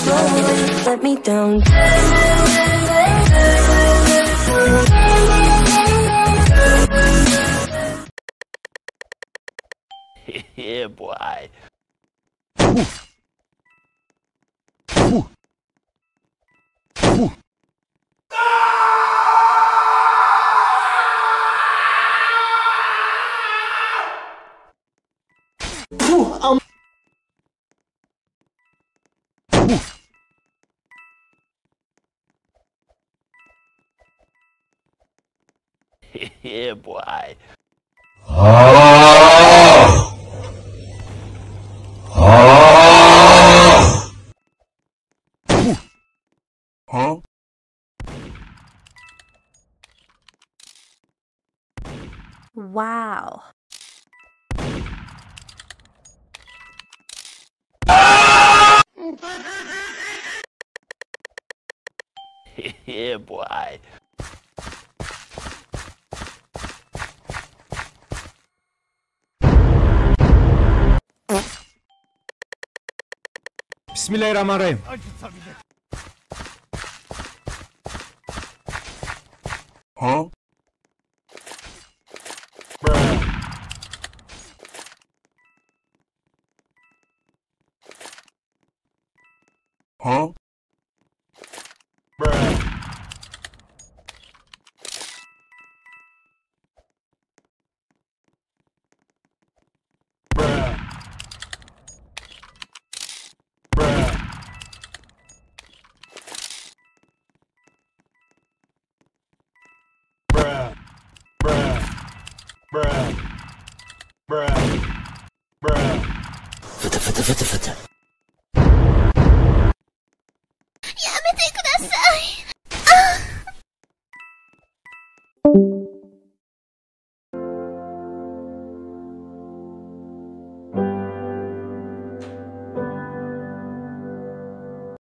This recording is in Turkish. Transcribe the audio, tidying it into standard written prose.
Let me down. Yeah, boy. Yeah, boy. Huh? Wow. Yeah, boy. Bismillahirrahmanirrahim. Huh? Huh? Fıtı fıtı fıtı fıtı. やめてください。